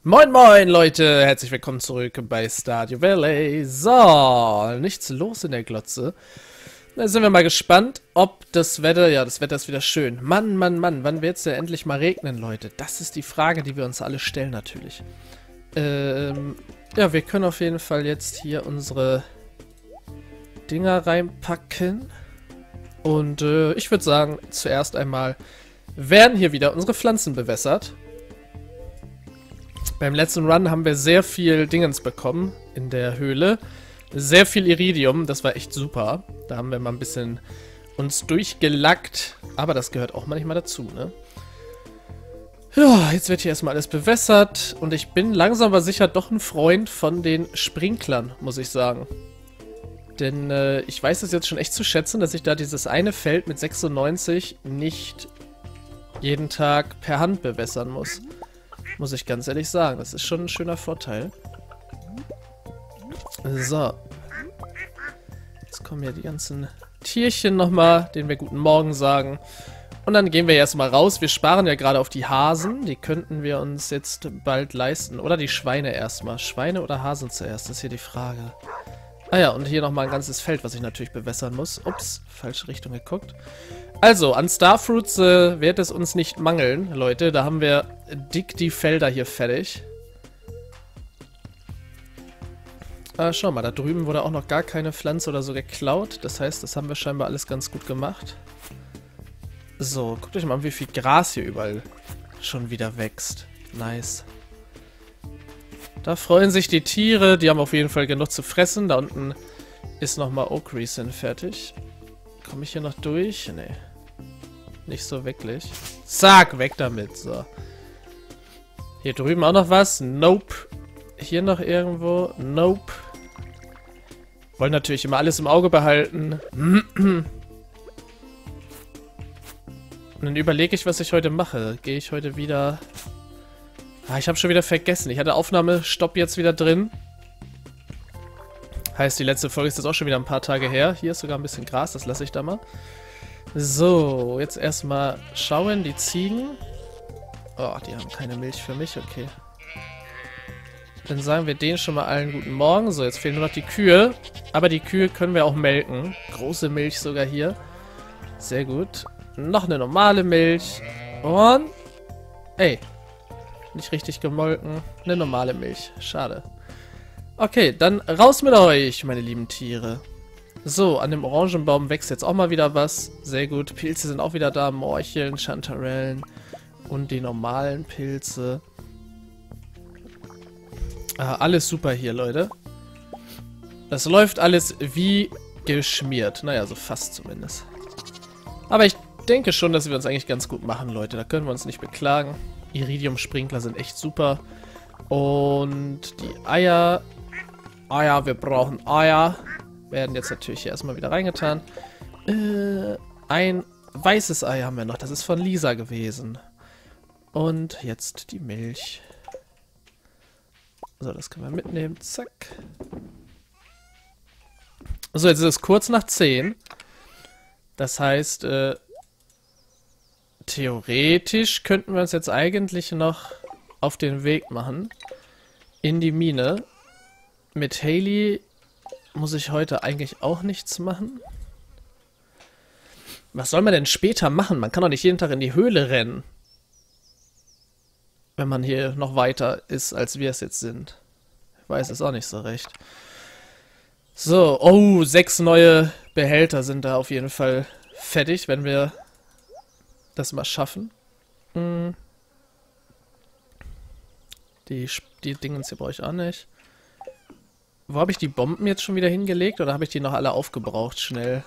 Moin moin Leute, herzlich willkommen zurück bei Stardew Valley. So, nichts los in der Glotze. Da sind wir mal gespannt, ob das Wetter, ja, das Wetter ist wieder schön. Mann, wann wird es ja endlich mal regnen, Leute? Das ist die Frage, die wir uns alle stellen natürlich. Ja, wir können auf jeden Fall jetzt hier unsere Dinger reinpacken. Und ich würde sagen, zuerst einmal werden hier wieder unsere Pflanzen bewässert. Beim letzten Run haben wir sehr viel Dingens bekommen in der Höhle. Sehr viel Iridium, das war echt super. Da haben wir mal ein bisschen uns durchgelackt. Aber das gehört auch manchmal dazu, ne? Ja, jetzt wird hier erstmal alles bewässert. Und ich bin langsam aber sicher doch ein Freund von den Sprinklern, muss ich sagen. Denn ich weiß es jetzt schon echt zu schätzen, dass ich da dieses eine Feld mit 96 nicht jeden Tag per Hand bewässern muss. Muss ich ganz ehrlich sagen. Das ist schon ein schöner Vorteil. So. Jetzt kommen hier die ganzen Tierchen nochmal, denen wir guten Morgen sagen. Und dann gehen wir erstmal raus. Wir sparen ja gerade auf die Hasen. Die könnten wir uns jetzt bald leisten. Oder die Schweine erstmal. Schweine oder Hasen zuerst? Das ist hier die Frage. Ah ja, und hier nochmal ein ganzes Feld, was ich natürlich bewässern muss. Ups, falsche Richtung geguckt. Also, an Starfruits wird es uns nicht mangeln, Leute. Da haben wir dick die Felder hier fertig. Schau mal, da drüben wurde auch noch gar keine Pflanze oder so geklaut. Das heißt, das haben wir scheinbar alles ganz gut gemacht. So, guckt euch mal an, wie viel Gras hier überall schon wieder wächst. Nice. Da freuen sich die Tiere. Die haben auf jeden Fall genug zu fressen. Da unten ist nochmal Oak Resin fertig. Komme ich hier noch durch? Nee. Nicht so wirklich. Zack, weg damit. So. Hier drüben auch noch was? Nope. Hier noch irgendwo? Nope. Wollen natürlich immer alles im Auge behalten. Und dann überlege ich, was ich heute mache. Gehe ich heute wieder... Ah, ich habe schon wieder vergessen. Ich hatte Aufnahmestopp jetzt wieder drin. Heißt, die letzte Folge ist jetzt auch schon wieder ein paar Tage her. Hier ist sogar ein bisschen Gras, das lasse ich da mal. So, jetzt erstmal schauen, die Ziegen. Oh, die haben keine Milch für mich, okay. Dann sagen wir denen schon mal allen guten Morgen. So, jetzt fehlen nur noch die Kühe. Aber die Kühe können wir auch melken. Große Milch sogar hier. Sehr gut. Noch eine normale Milch. Und... Ey. Nicht richtig gemolken. Eine normale Milch. Schade. Okay, dann raus mit euch, meine lieben Tiere. So, an dem Orangenbaum wächst jetzt auch mal wieder was. Sehr gut. Pilze sind auch wieder da. Morcheln, Chantarellen und die normalen Pilze. Alles super hier, Leute. Das läuft alles wie geschmiert. Naja, so fast zumindest. Aber ich denke schon, dass wir uns eigentlich ganz gut machen, Leute. Da können wir uns nicht beklagen. Iridium-Sprinkler sind echt super. Und die Eier. Eier, wir brauchen Eier. Werden jetzt natürlich hier erstmal wieder reingetan. Ein weißes Ei haben wir noch. Das ist von Lisa gewesen. Und jetzt die Milch. So, das können wir mitnehmen. Zack. So, jetzt ist es kurz nach 10. Das heißt, theoretisch könnten wir uns jetzt eigentlich noch auf den Weg machen. In die Mine. Mit Hailey muss ich heute eigentlich auch nichts machen. Was soll man denn später machen? Man kann doch nicht jeden Tag in die Höhle rennen. Wenn man hier noch weiter ist, als wir es jetzt sind. Ich weiß es auch nicht so recht. So, oh, 6 neue Behälter sind da auf jeden Fall fertig, wenn wir das mal schaffen. Die Dingens hier brauche ich auch nicht. Wo habe ich die Bomben jetzt schon wieder hingelegt? Oder habe ich die noch alle aufgebraucht? Schnell.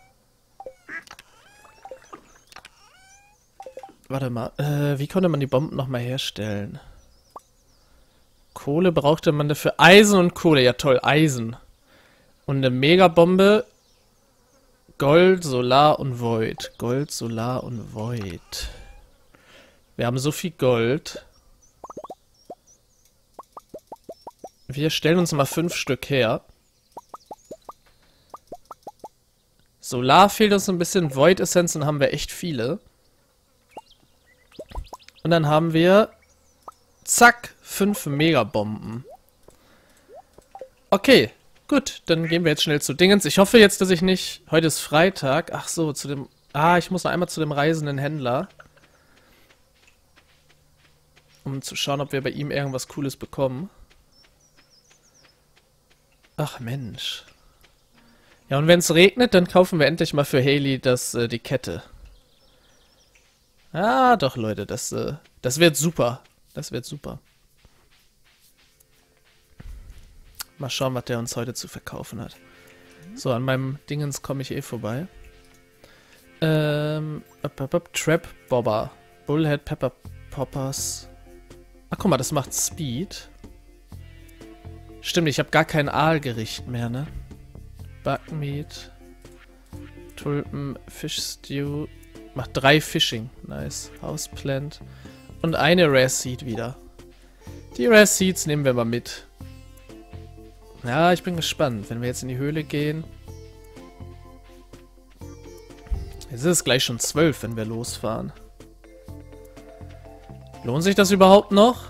Warte mal. Wie konnte man die Bomben nochmal herstellen? Kohle brauchte man dafür. Eisen und Kohle. Ja toll, Eisen. Und eine Megabombe. Gold, Solar und Void. Gold, Solar und Void. Wir haben so viel Gold. Wir stellen uns mal 5 Stück her. Solar fehlt uns ein bisschen. Void Essenzen haben wir echt viele. Und dann haben wir Zack, 5 Megabomben. Okay, gut, dann gehen wir jetzt schnell zu Dingens. Ich hoffe jetzt, dass ich nicht... Heute ist Freitag. Ach so, zu dem... Ah, ich muss noch einmal zu dem reisenden Händler. Um zu schauen, ob wir bei ihm irgendwas Cooles bekommen. Ach Mensch. Ja, und wenn es regnet, dann kaufen wir endlich mal für Hailey die Kette. Ah, doch, Leute, das wird super. Das wird super. Mal schauen, was der uns heute zu verkaufen hat. So, an meinem Dingens komme ich eh vorbei. Trap Bobber. Bullhead Pepper Poppers. Ach, guck mal, das macht Speed. Stimmt, ich habe gar kein Aalgericht mehr, ne? Buckmeat. Tulpen, Fish Stew. Macht 3 Fishing. Nice. Houseplant. Und eine Rare Seed wieder. Die Rare Seeds nehmen wir mal mit. Ja, ich bin gespannt. Wenn wir jetzt in die Höhle gehen. Jetzt ist es gleich schon 12, wenn wir losfahren. Lohnt sich das überhaupt noch?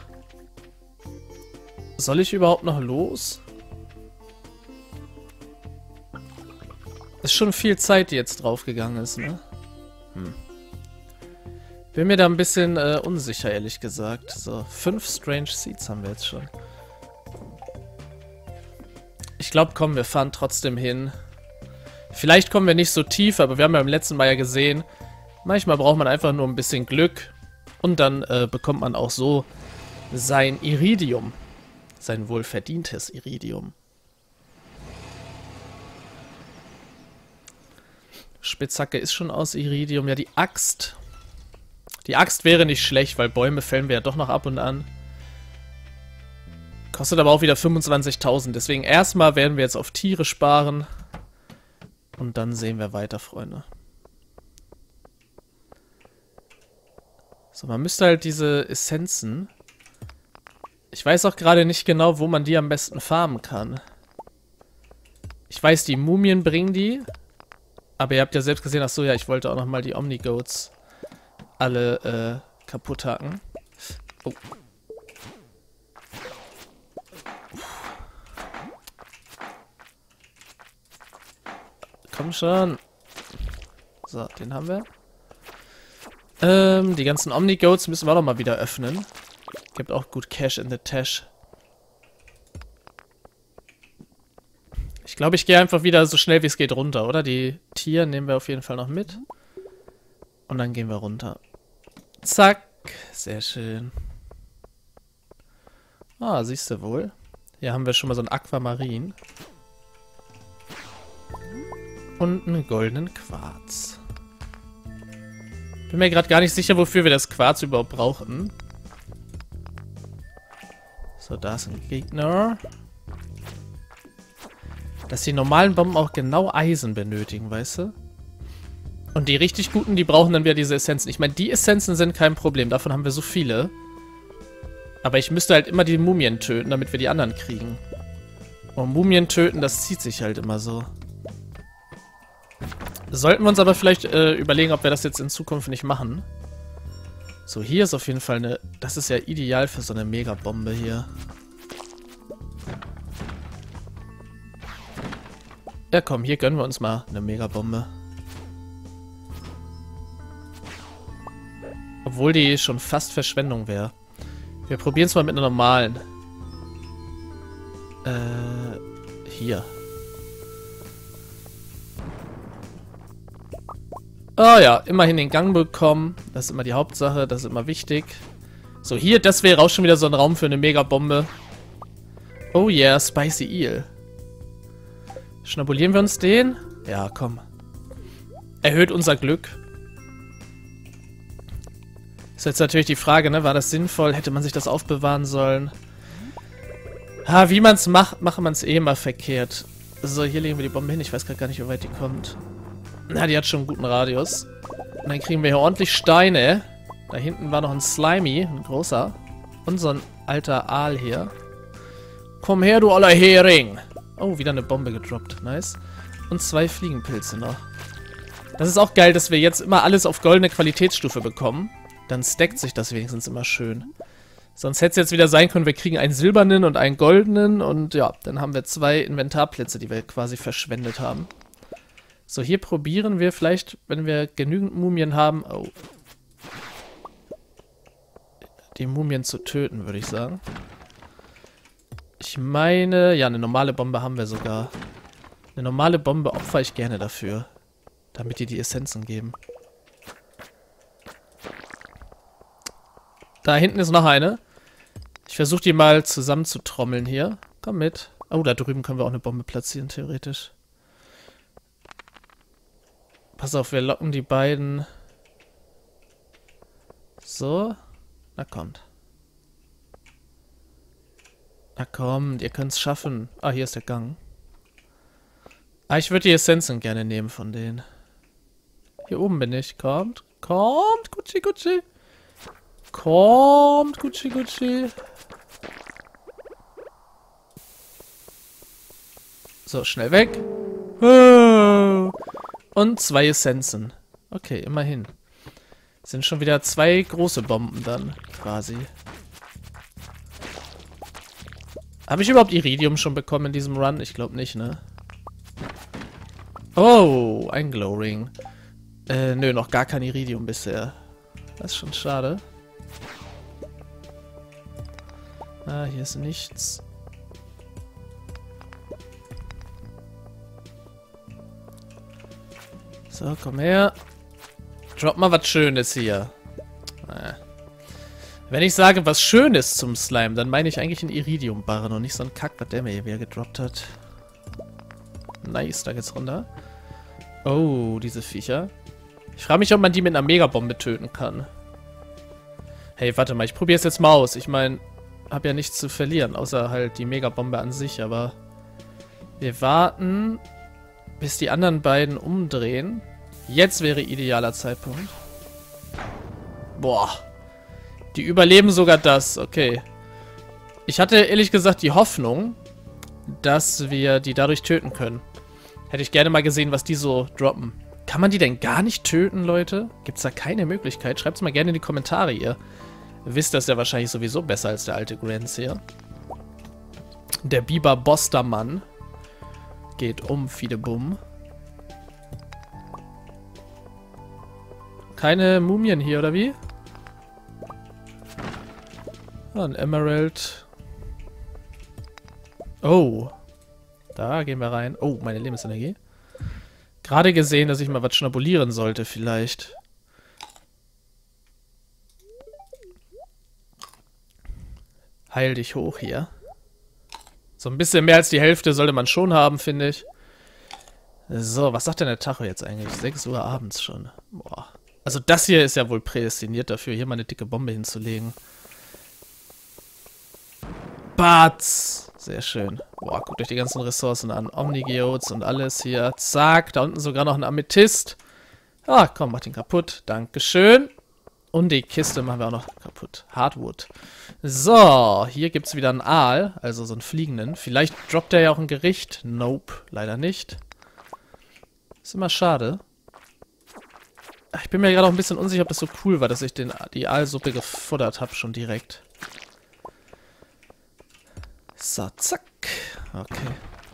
Soll ich überhaupt noch los? Ist schon viel Zeit, die jetzt draufgegangen ist, ne? Bin mir da ein bisschen unsicher, ehrlich gesagt. So, 5 Strange Seeds haben wir jetzt schon. Ich glaube, komm, wir fahren trotzdem hin. Vielleicht kommen wir nicht so tief, aber wir haben ja beim letzten Mal ja gesehen, manchmal braucht man einfach nur ein bisschen Glück und dann bekommt man auch so sein Iridium. Sein wohlverdientes Iridium. Spitzhacke ist schon aus Iridium. Ja, die Axt. Die Axt wäre nicht schlecht, weil Bäume fällen wir ja doch noch ab und an. Kostet aber auch wieder 25.000. Deswegen erstmal werden wir jetzt auf Tiere sparen. Und dann sehen wir weiter, Freunde. So, man müsste halt diese Essenzen... Ich weiß auch gerade nicht genau, wo man die am besten farmen kann. Ich weiß, die Mumien bringen die. Aber ihr habt ja selbst gesehen, ach so, ja, ich wollte auch nochmal die Omnigoats alle kaputt hacken. Oh. Komm schon. So, den haben wir. Die ganzen Omnigoats müssen wir auch noch mal wieder öffnen. Gibt auch gut Cash in the Tash. Ich glaube, ich gehe einfach wieder so schnell wie es geht runter, oder? Die Tiere nehmen wir auf jeden Fall noch mit. Und dann gehen wir runter. Zack. Sehr schön. Ah, siehst du wohl. Hier haben wir schon mal so ein Aquamarin. Und einen goldenen Quarz. Bin mir gerade gar nicht sicher, wofür wir das Quarz überhaupt brauchen. So, da ist ein Gegner. Dass die normalen Bomben auch genau Eisen benötigen, weißt du? Und die richtig guten, die brauchen dann wieder diese Essenzen. Ich meine, die Essenzen sind kein Problem. Davon haben wir so viele. Aber ich müsste halt immer die Mumien töten, damit wir die anderen kriegen. Und Mumien töten, das zieht sich halt immer so. Sollten wir uns aber vielleicht überlegen, ob wir das jetzt in Zukunft nicht machen. So, hier ist auf jeden Fall eine... Das ist ja ideal für so eine Megabombe hier. Ja komm, hier gönnen wir uns mal eine Megabombe. Obwohl die schon fast Verschwendung wäre. Wir probieren es mal mit einer normalen. Hier. Oh ja, immerhin den Gang bekommen. Das ist immer die Hauptsache, das ist immer wichtig. So, hier, das wäre auch schon wieder so ein Raum für eine Megabombe. Oh yeah, Spicy Eel. Schnabulieren wir uns den? Ja, komm. Erhöht unser Glück. Ist jetzt natürlich die Frage, ne? War das sinnvoll? Hätte man sich das aufbewahren sollen? Ha, wie man es macht, macht man es eh immer verkehrt. So, hier legen wir die Bombe hin. Ich weiß gerade gar nicht, wie weit die kommt. Na, die hat schon einen guten Radius. Und dann kriegen wir hier ordentlich Steine. Da hinten war noch ein Slimy, ein großer. Und so ein alter Aal hier. Komm her, du aller Hering. Oh, wieder eine Bombe gedroppt. Nice. Und 2 Fliegenpilze noch. Das ist auch geil, dass wir jetzt immer alles auf goldene Qualitätsstufe bekommen. Dann stackt sich das wenigstens immer schön. Sonst hätte es jetzt wieder sein können, wir kriegen einen silbernen und einen goldenen und ja, dann haben wir 2 Inventarplätze, die wir quasi verschwendet haben. So, hier probieren wir vielleicht, wenn wir genügend Mumien haben, die Mumien zu töten, würde ich sagen. Ich meine, ja, eine normale Bombe haben wir sogar. Eine normale Bombe opfere ich gerne dafür, damit die Essenzen geben. Da hinten ist noch eine. Ich versuche die mal zusammenzutrommeln hier. Komm mit. Oh, da drüben können wir auch eine Bombe platzieren, theoretisch. Pass auf, wir locken die beiden. So. Na kommt. Na kommt, ihr könnt es schaffen. Ah, hier ist der Gang. Ah, ich würde die Essenzen gerne nehmen von denen. Hier oben bin ich. Kommt. Kommt, Gucci, Gucci. Kommt, Gucci, Gucci. So, schnell weg. Und 2 Essenzen. Okay, immerhin. Sind schon wieder 2 große Bomben dann, quasi. Habe ich überhaupt Iridium schon bekommen in diesem Run? Ich glaube nicht, ne? Oh, ein Glowring. Nö, noch gar kein Iridium bisher. Das ist schon schade. Ah, hier ist nichts. So, komm her. Drop mal was Schönes hier. Wenn ich sage, was Schönes zum Slime, dann meine ich eigentlich einen Iridium-Barren und nicht so einen Kack, was der mir hier wieder gedroppt hat. Nice, da geht's runter. Oh, diese Viecher. Ich frage mich, ob man die mit einer Megabombe töten kann. Hey, warte mal, ich probiere es jetzt mal aus. Ich meine, habe ja nichts zu verlieren, außer halt die Megabombe an sich, aber wir warten, bis die anderen beiden umdrehen. Jetzt wäre idealer Zeitpunkt. Boah. Die überleben sogar das, okay. Ich hatte ehrlich gesagt die Hoffnung, dass wir die dadurch töten können. Hätte ich gerne mal gesehen, was die so droppen. Kann man die denn gar nicht töten, Leute? Gibt es da keine Möglichkeit? Schreibt es mal gerne in die Kommentare, ihr wisst das ja wahrscheinlich sowieso besser als der alte Grants hier. Der Biber Bostermann geht um, Fidebum. Keine Mumien hier, oder wie? Ah, ein Emerald. Oh. Da gehen wir rein. Oh, meine Lebensenergie. Gerade gesehen, dass ich mal was schnabulieren sollte, vielleicht. Heil dich hoch hier. So ein bisschen mehr als die Hälfte sollte man schon haben, finde ich. So, was sagt denn der Tacho jetzt eigentlich? 6 Uhr abends schon. Boah. Also das hier ist ja wohl prädestiniert dafür, hier mal eine dicke Bombe hinzulegen. Batz! Sehr schön. Boah, guckt euch die ganzen Ressourcen an. Omnigeodes und alles hier. Zack, da unten sogar noch ein Amethyst. Ah, komm, mach den kaputt. Dankeschön. Und die Kiste machen wir auch noch kaputt. Hardwood. So, hier gibt es wieder einen Aal, also so einen fliegenden. Vielleicht droppt er ja auch ein Gericht. Nope, leider nicht. Ist immer schade. Ich bin mir gerade auch ein bisschen unsicher, ob das so cool war, dass ich die Aalsuppe gefuttert habe, schon direkt. So, zack. Okay.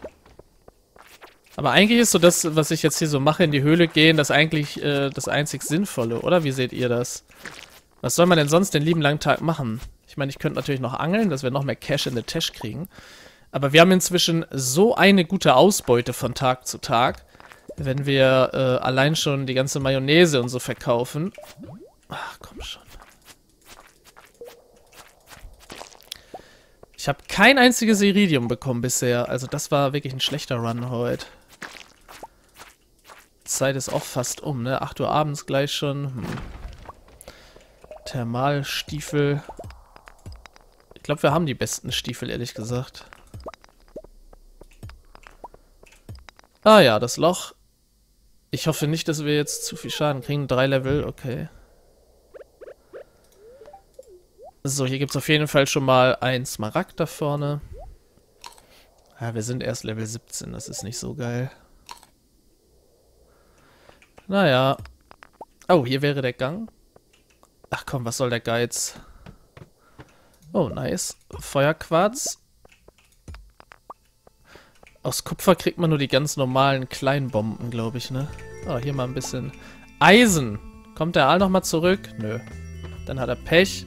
Aber eigentlich ist so das, was ich jetzt hier so mache, in die Höhle gehen, das eigentlich das einzig Sinnvolle, oder? Wie seht ihr das? Was soll man denn sonst den lieben langen Tag machen? Ich meine, ich könnte natürlich noch angeln, dass wir noch mehr Cash in the Tash kriegen. Aber wir haben inzwischen so eine gute Ausbeute von Tag zu Tag, wenn wir allein schon die ganze Mayonnaise und so verkaufen. Ach, komm schon. Ich habe kein einziges Iridium bekommen bisher. Also das war wirklich ein schlechter Run heute. Zeit ist auch fast um, ne? 8 Uhr abends gleich schon. Thermalstiefel. Ich glaube, wir haben die besten Stiefel, ehrlich gesagt. Ah ja, das Loch. Ich hoffe nicht, dass wir jetzt zu viel Schaden kriegen. 3 Level, okay. So, hier gibt es auf jeden Fall schon mal ein Smaragd da vorne. Ja, wir sind erst Level 17, das ist nicht so geil. Naja. Oh, hier wäre der Gang. Ach komm, was soll der Geiz? Oh, nice. Feuerquarz. Aus Kupfer kriegt man nur die ganz normalen kleinen Bomben, glaube ich, ne? Oh, hier mal ein bisschen Eisen. Kommt der Aal nochmal zurück? Nö. Dann hat er Pech.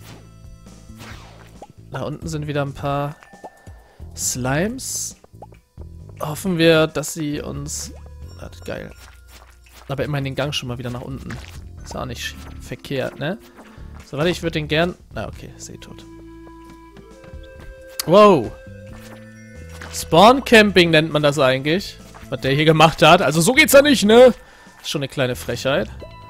Da unten sind wieder ein paar Slimes. Hoffen wir, dass sie uns... Das ist geil. Aber immerhin den Gang schon mal wieder nach unten. Ist auch nicht verkehrt, ne? So, warte, ich würde den gern... Ah, okay, Seetod. Wow. Spawn-Camping nennt man das eigentlich. Was der hier gemacht hat. Also so geht's ja nicht, ne? Ist schon eine kleine Frechheit.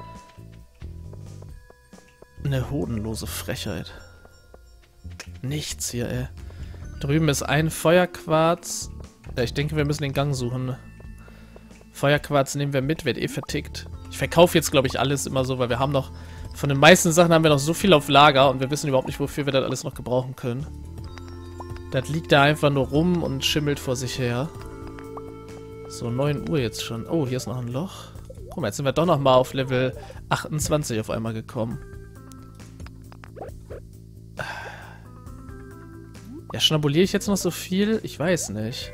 Eine hodenlose Frechheit. Nichts hier, ey. Drüben ist ein Feuerquarz. Ja, ich denke, wir müssen den Gang suchen. Feuerquarz nehmen wir mit, wird eh vertickt. Ich verkaufe jetzt, glaube ich, alles immer so, weil wir haben noch... Von den meisten Sachen haben wir noch so viel auf Lager und wir wissen überhaupt nicht, wofür wir das alles noch gebrauchen können. Das liegt da einfach nur rum und schimmelt vor sich her. So, 9 Uhr jetzt schon. Oh, hier ist noch ein Loch. Guck mal, jetzt sind wir doch noch mal auf Level 28 auf einmal gekommen. Ja, schnabuliere ich jetzt noch so viel? Ich weiß nicht.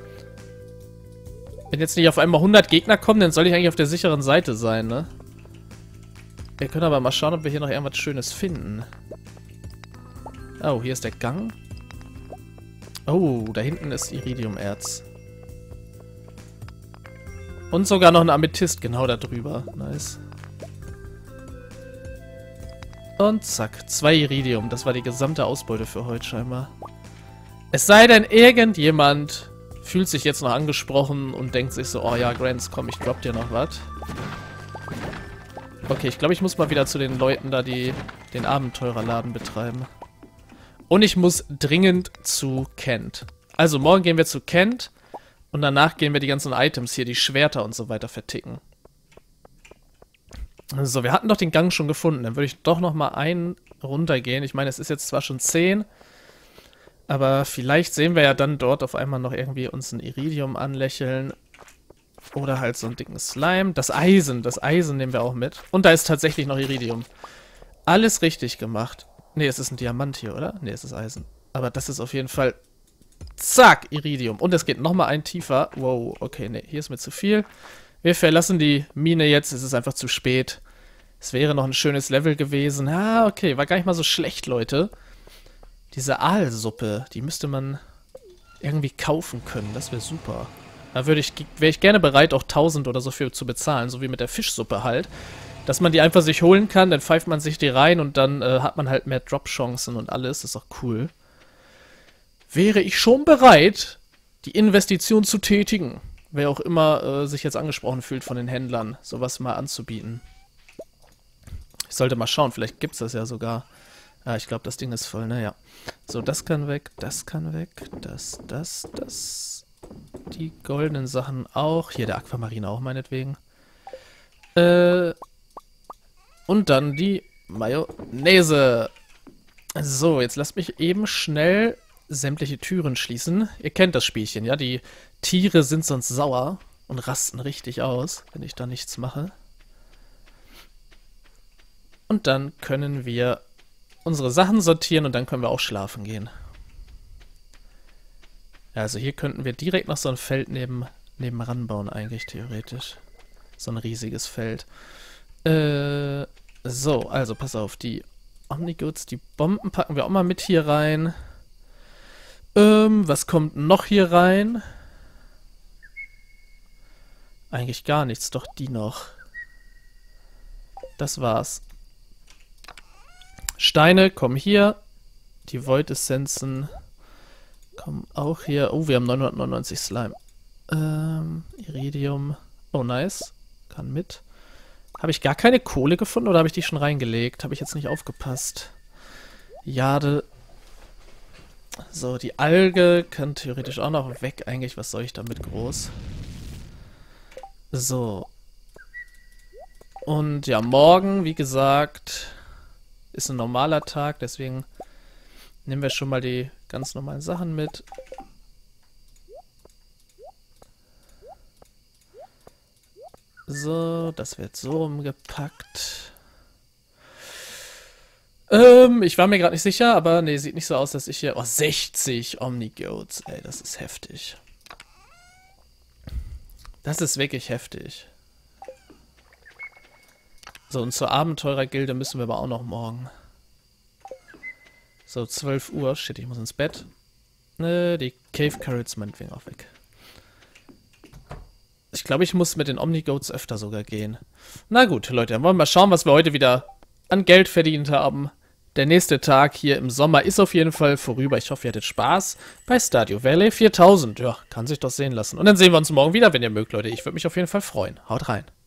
Wenn jetzt nicht auf einmal 100 Gegner kommen, dann soll ich eigentlich auf der sicheren Seite sein, ne? Wir können aber mal schauen, ob wir hier noch irgendwas Schönes finden. Oh, hier ist der Gang. Oh, da hinten ist Iridiumerz. Und sogar noch ein Amethyst genau da drüber. Nice. Und zack, 2 Iridium. Das war die gesamte Ausbeute für heute scheinbar. Es sei denn, irgendjemand fühlt sich jetzt noch angesprochen und denkt sich so, oh ja, Grants, komm, ich drop dir noch was. Okay, ich glaube, ich muss mal wieder zu den Leuten da, die den Abenteurerladen betreiben. Und ich muss dringend zu Kent. Also morgen gehen wir zu Kent und danach gehen wir die ganzen Items hier, die Schwerter und so weiter verticken. So, wir hatten doch den Gang schon gefunden. Dann würde ich doch noch mal einen runtergehen. Ich meine, es ist jetzt zwar schon 10, aber vielleicht sehen wir ja dann dort auf einmal noch irgendwie uns ein Iridium anlächeln. Oder halt so einen dicken Slime. Das Eisen nehmen wir auch mit. Und da ist tatsächlich noch Iridium. Alles richtig gemacht. Ne, es ist ein Diamant hier, oder? Ne, es ist Eisen. Aber das ist auf jeden Fall... Zack, Iridium. Und es geht nochmal ein tiefer. Wow, okay, ne, hier ist mir zu viel. Wir verlassen die Mine jetzt. Es ist einfach zu spät. Es wäre noch ein schönes Level gewesen. Ah, okay, war gar nicht mal so schlecht, Leute. Diese Aalsuppe, die müsste man irgendwie kaufen können. Das wäre super. Da wäre ich gerne bereit, auch 1000 oder so für zu bezahlen. So wie mit der Fischsuppe halt. Dass man die einfach sich holen kann, dann pfeift man sich die rein und dann hat man halt mehr Drop-Chancen und alles. Das ist auch cool. Wäre ich schon bereit, die Investition zu tätigen. Wer auch immer sich jetzt angesprochen fühlt von den Händlern, sowas mal anzubieten. Ich sollte mal schauen, vielleicht gibt es das ja sogar. Ah, ich glaube, das Ding ist voll, naja. So, das kann weg, das kann weg, das. Die goldenen Sachen auch. Hier, der Aquamarin auch, meinetwegen. Und dann die Mayonnaise. So, jetzt lasst mich eben schnell sämtliche Türen schließen. Ihr kennt das Spielchen, ja? Die Tiere sind sonst sauer und rasten richtig aus, wenn ich da nichts mache. Und dann können wir unsere Sachen sortieren und dann können wir auch schlafen gehen. Ja, also hier könnten wir direkt noch so ein Feld nebenan bauen, eigentlich theoretisch. So ein riesiges Feld. So, also pass auf, die Omnigoods, die Bomben packen wir auch mal mit hier rein. Was kommt noch hier rein? Eigentlich gar nichts, doch die noch. Das war's. Steine kommen hier. Die Void-Essenzen kommen auch hier. Oh, wir haben 999 Slime. Iridium. Oh, nice. Kann mit. Habe ich gar keine Kohle gefunden oder habe ich die schon reingelegt? Habe ich jetzt nicht aufgepasst. Jade. So, die Alge kann theoretisch auch noch weg. Eigentlich, was soll ich damit groß? So. Und ja, morgen, wie gesagt, ist ein normaler Tag. Deswegen nehmen wir schon mal die ganz normalen Sachen mit. So, das wird so umgepackt. Ich war mir gerade nicht sicher, aber nee, sieht nicht so aus, dass ich hier... Oh, 60 Omnigoats, ey, das ist heftig. Das ist wirklich heftig. So, und zur Abenteurergilde müssen wir aber auch noch morgen. So, 12 Uhr. Shit, ich muss ins Bett. Die Cave Carrots meinetwegen auch weg. Ich glaube, ich muss mit den Omnigoats öfter sogar gehen. Na gut, Leute, dann wollen wir mal schauen, was wir heute wieder an Geld verdient haben. Der nächste Tag hier im Sommer ist auf jeden Fall vorüber. Ich hoffe, ihr hattet Spaß bei Stardew Valley 4000. Ja, kann sich doch sehen lassen. Und dann sehen wir uns morgen wieder, wenn ihr mögt, Leute. Ich würde mich auf jeden Fall freuen. Haut rein.